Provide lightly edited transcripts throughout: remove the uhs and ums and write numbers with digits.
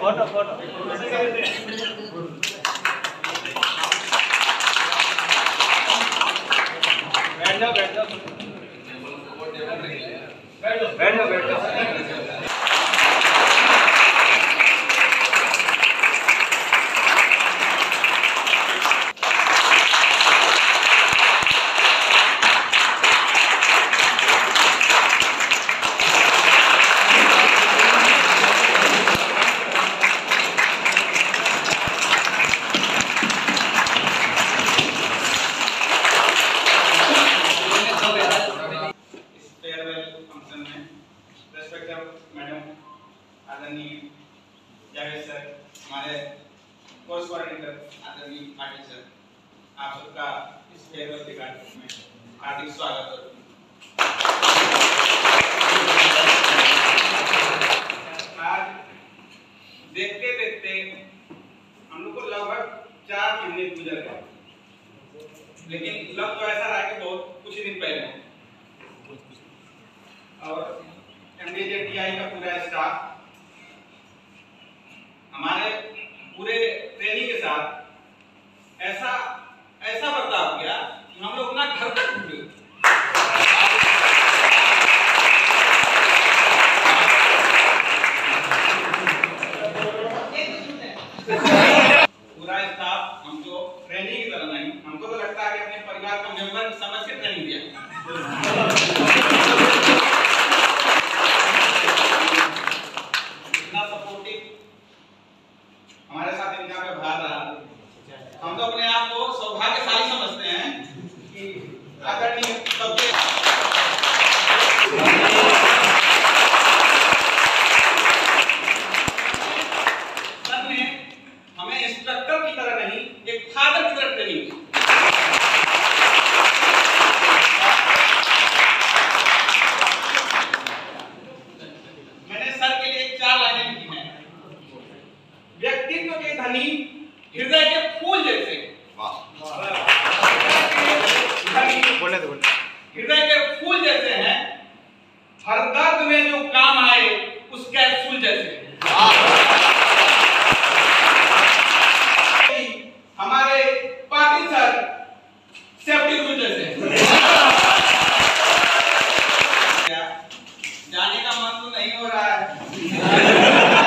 Photo photo बैठ जाओ बैठ जाओ बैठ जाओ बैठ जाओ। मैडम आदरणीय जावेद सर, हमारे कोर्स कोऑर्डिनेटर आदरणीय पाटिल सर, आप सबका इस फेयरवेल के कार्यक्रम में हार्दिक स्वागत है। आज देखते देखते हम लोग को लगभग 4 महीने गुजर गए, लेकिन लग तो ऐसा रहा है कि बहुत कुछ ही दिन पहले और MDJTI का पूरा स्टाफ हमारे पूरे ट्रेनिंग के साथ ऐसा बर्ताव किया कि हम लोग ना घर तक भूले। पूरा स्टाफ हमको ट्रेनिंग की तरह नहीं, हमको तो लगता है कि अपने परिवार का मेंबर समझ के ट्रेनिंग दिया। हमारे साथ इनका व्यवहार रहा, हम तो अपने आप को सौभाग्यशाली समझते हैं कि आदरणीय सबके सर ने हमें इंस्ट्रक्टर की तरह नहीं, एक फादर की तरह ट्रेनिंग दी। मैंने सर के लिए 4 लाइनें लिखी हैं। व्यक्तित्व के धनी हृदय के फूल जैसे, हृदय के फूल जैसे हैं, हर दर्द में जो काम आए उस कैप्सूल जैसे। हमारे पाटिल सर सेफ्टी रूल जैसे। जाने का मन तो नहीं हो रहा है।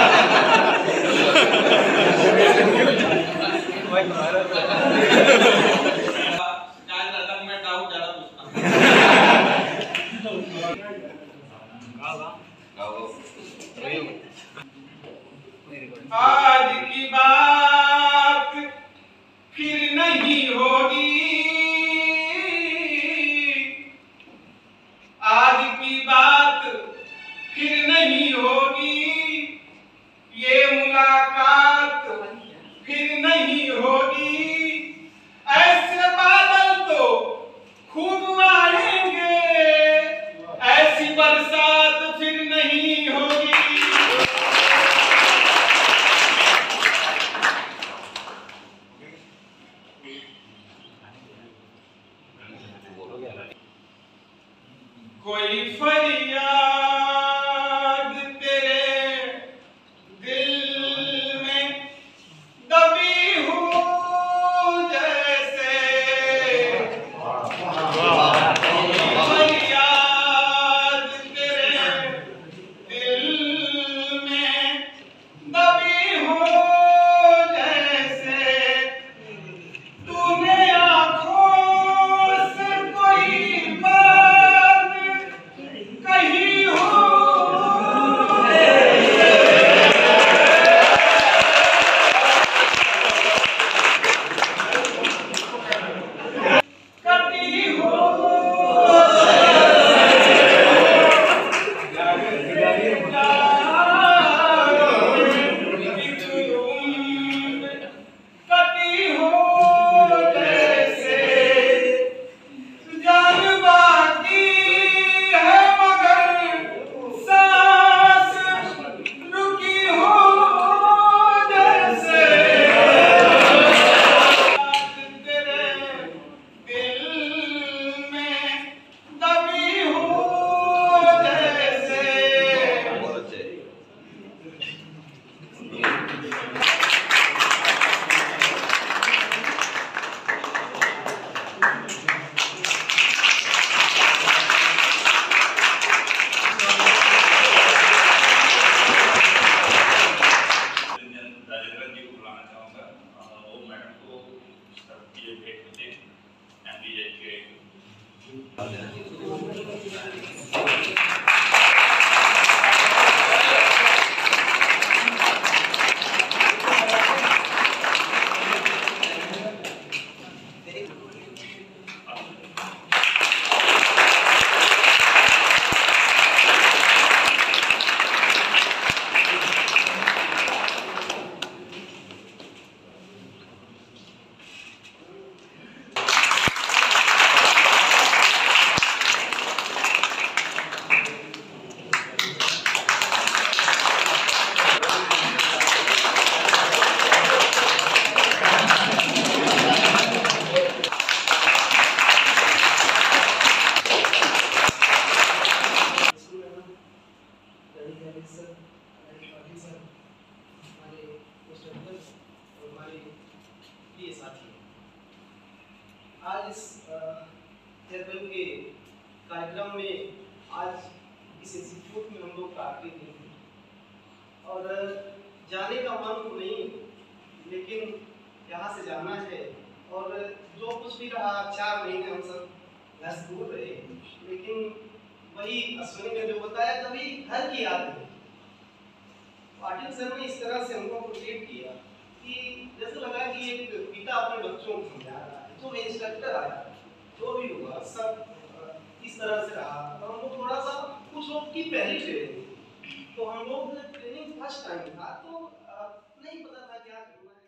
आज की बात फिर नहीं होगी, आज की बात फिर नहीं होगी, ये मुलाकात फिर नहीं होगी, ऐसे बादल तो खूब आएंगे, ऐसी बरसात फिर नहीं होगी। कोई फरियाद तेरे दिल में दबी हो जैसे, फरियाद तेरे दिल में दबी हो जैसे, तूने आँखों से कोई बात कही आज इस फेयरवेल के कार्यक्रम में आज इस इंस्टीट्यूट में हम लोग काफी नहीं थे और जाने का मन तो नहीं, लेकिन यहाँ से जाना है और जो कुछ भी रहा 4 महीने हम सब घर से दूर रहे, लेकिन वही अश्विनी ने जो बताया तभी घर की याद है। पाटिल सर ने इस तरह से हमको प्रोजेक्ट किया कि जैसे लगा कि एक पिता अपने बच्चों को समझा रहा है, जो इंस्ट्रक्टर आया जो भी हुआ सब इस तरह से रहा। तो हमको थोड़ा सा कुछ लोग की पहली ट्रेनिंग, तो हम लोग ट्रेनिंग फर्स्ट टाइम था तो नहीं पता था क्या करना है।